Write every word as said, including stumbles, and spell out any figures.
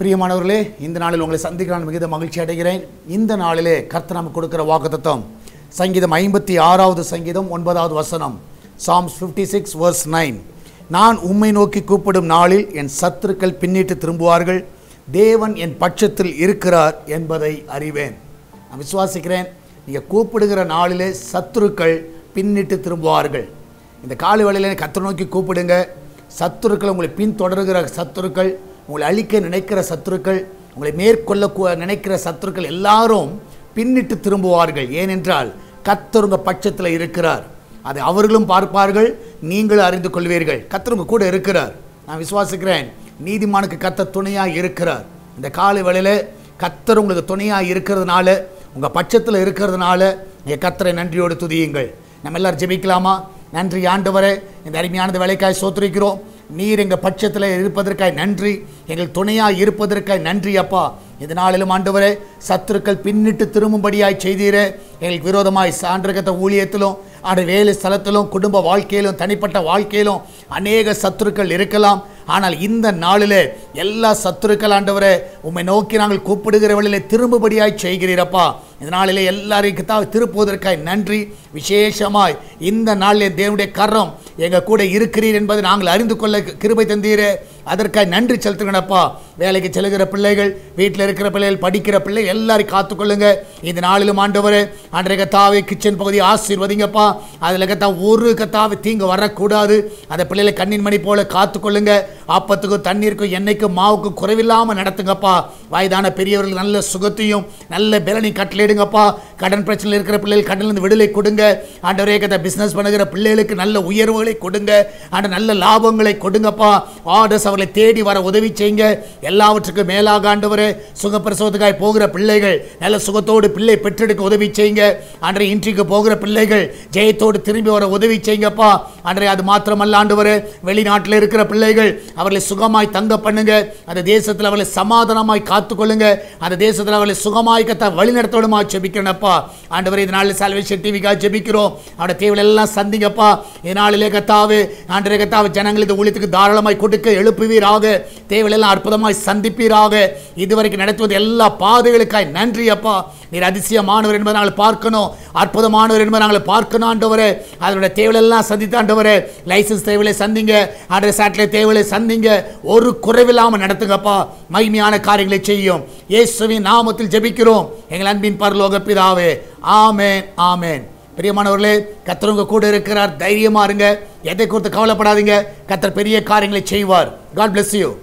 பிரியமானவர்களே, இந்த நாளில் உங்களை சந்திக்க நான் மிகுந்த மகிழ்ச்சி அடைகிறேன். இந்த நாளிலே கர்த்தர் நமக்கு கொடுக்கிற வாக்குத்தத்தம் சங்கீதம் ஐம்பத்தி ஆறாவது சங்கீதம் ஒன்பதாவது வசனம். Psalms fifty six verse nine. நான் உம்மை நோக்கி கூப்பிடும் நாளில் என் சத்துருக்கள் பின்னிட்டு திரும்புவார்கள். தேவன் என் பட்சத்தில் இருக்கிறார் என்பதை அறிவேன். நான் விசுவாசிக்கிறேன், நீங்கள் கூப்பிடுகிற நாளிலே சத்துருக்கள் பின்னிட்டு திரும்புவார்கள். இந்த காலை வேளையிலே கர்த்தரை நோக்கி கூப்பிடுங்க. சத்துருக்கள், உங்களை பின்தொடர்கிற சத்துருக்கள், உங்களை அழிக்க நினைக்கிற சத்துருக்கள், உங்களை மேற்கொள்ள நினைக்கிற சத்துருக்கள் எல்லாரும் பின்னிட்டு திரும்புவார்கள். ஏனென்றால் கர்த்தர் உங்கள் பட்சத்தில் இருக்கிறார். அதை அவர்களும் பார்ப்பார்கள், நீங்களும் அறிந்து கொள்வீர்கள். கர்த்தர் உங்கள் கூட இருக்கிறார். நான் விசுவாசிக்கிறேன், நீதிமானுக்கு கர்த்தர் துணையாக இருக்கிறார். இந்த காலை வேளையில் கர்த்தர் உங்களுக்கு துணையாக இருக்கிறதுனால, உங்கள் பட்சத்தில் இருக்கிறதுனால நீங்கள் கர்த்தரை நன்றியோடு துதியுங்கள். நம்ம எல்லாரும் ஜெபிக்கலாமா? நன்றி ஆண்டவரே, இந்த அருமையானது வேலைக்காய் சோத்திரிக்கிறோம். நீர் எங்கள் பட்சத்தில் இருப்பதற்காய் நன்றி, எங்கள் துணையாக இருப்பதற்காய் நன்றி அப்பா. இந்த நாளிலும் ஆண்டவரே, சத்துருக்கள் பின்னிட்டு திரும்பும்படியாய் செய்தீரே. எங்களுக்கு விரோதமாய் சான்றகத்த ஊழியத்திலும், அந்த வேலை ஸ்தலத்திலும், குடும்ப வாழ்க்கையிலும், தனிப்பட்ட வாழ்க்கையிலும் அநேக சத்துருக்கள் இருக்கலாம். ஆனால் இந்த நாளிலே எல்லா சத்துருக்கள் ஆண்டவரே, உம்மை நோக்கி நாங்கள் கூப்பிடுகிற வழியிலே திரும்பும்படியாய் செய்கிறீரப்பா. இந்த நாளிலே எல்லாரையும் தான் திருப்புவதற்காய் நன்றி. விசேஷமாய் இந்த நாளிலே தேவனுடைய கரம் எங்கள் கூட இருக்கிறீர் என்பதை நாங்கள் அறிந்து கொள்ள கிருபை தந்தீரே. அதற்காக நன்றி செலுத்துங்கப்பா. வேலைக்கு செல்கிற பிள்ளைகள், வீட்டில் இருக்கிற பிள்ளைகள், படிக்கிற பிள்ளைகள் எல்லாரையும் காத்துக்கொள்ளுங்க. இந்த நாளிலும் ஆண்டவரே, அன்றைய கத்தாவை கிச்சன் பகுதியை ஆசீர்வதிங்கப்பா. அதில் கத்தா ஒரு கத்தாவை தீங்கு வரக்கூடாது. அந்த பிள்ளைகளை கண்ணின் மணி போல காத்துக்கொள்ளுங்க. ஆப்பத்துக்கும் தண்ணீருக்கும் எண்ணெய்க்கும் மாவுக்கும் குறைவில்லாமல் நடத்துங்கப்பா. வயதான பெரியவர்கள் நல்ல சுகத்தையும் நல்ல பலனையும் கட்டளையிடுங்கப்பா. கடன் பிரச்சனையில் இருக்கிற பிள்ளைகள் கடனிலிருந்து விடுதலை கொடுங்க. ஆண்டவரே கத்தா பிஸ்னஸ் பண்ணுகிற பிள்ளைகளுக்கு நல்ல உயர்வுகளை கொடுங்க. ஆண்ட நல்ல லாபங்களை கொடுங்கப்பா. ஆர்டர்ஸ் அவர்களை தேடி வர உதவி செய்யுங்க. எல்லாவற்றுக்கும் மேலாக ஆண்டவரே, சுகப்பிரசவத்துக்காய் போகிற பிள்ளைகள் நல்ல சுகத்தோடு பிள்ளை பெற்றெடுக்க உதவி செய்யுங்க. அன்றைய இன்றைக்கு போகிற பிள்ளைகள் ஜெயத்தோடு திரும்பி வர உதவி செய்யுங்கப்பா. அன்றைய அது மாத்திரமல்ல ஆண்டவரே, வெளிநாட்டில் இருக்கிற பிள்ளைகள் அவர்களை சுகமாய் தங்க பண்ணுங்க. அந்த தேசத்தில் அவர்களை சமாதானமாய் காத்துக்கொள்ளுங்க. அந்த தேசத்தில் அவர்களை சுகமாய் கத்த வழிநடத்தோடுமா ஜெபிக்கிறேன்ப்பா. ஆண்டவரே, இந்த நாளில் சால்வேஷன் டிவிக்காக ஜெபிக்கிறோம். அவருடைய தேவைகள் எல்லாம் சந்திங்கப்பா. இதனாலே கத்தாவே ஆண்டவரே கத்தாவே ஜனங்களுக்கு ஊழியத்துக்கு தாராளமாய் கொடுக்க எழுப்புவீராக. தேவையெல்லாம் அற்புதமாய் சந்திப்பீராக. இதுவரைக்கும் நடத்துவது எல்லா பாதைகளுக்காய் நன்றி அப்பா. நீர் அதிசயமானவர் என்பதை நாங்கள் பார்க்கணும், அற்புதமானவர் என்பதை நாங்கள் பார்க்கணும் ஆண்டவரே. அதனுடைய தேவையெல்லாம் சந்தித்து ஆண்டவரே, லைசன்ஸ் தேவையை சந்திங்க, ஆண்டவரே சேட்டலைட் தேவையை சந்திங்க. ஒரு குறைவில்லாமல் நடத்துங்கப்பா. மகிமையான காரியங்களை செய்யும். இயேசுவின் நாமத்தில் ஜெபிக்கிறோம் எங்கள் அன்பின் பரலோக பிதாவே. ஆமென், ஆமென். பிரியமானவர்களே, கர்த்தர் உங்க கூட இருக்கிறார். தைரியமா இருங்க. எதை குறித்து கவலைப்படாதீங்க. கர்த்தர் பெரிய காரியங்களை செய்வார். God bless you.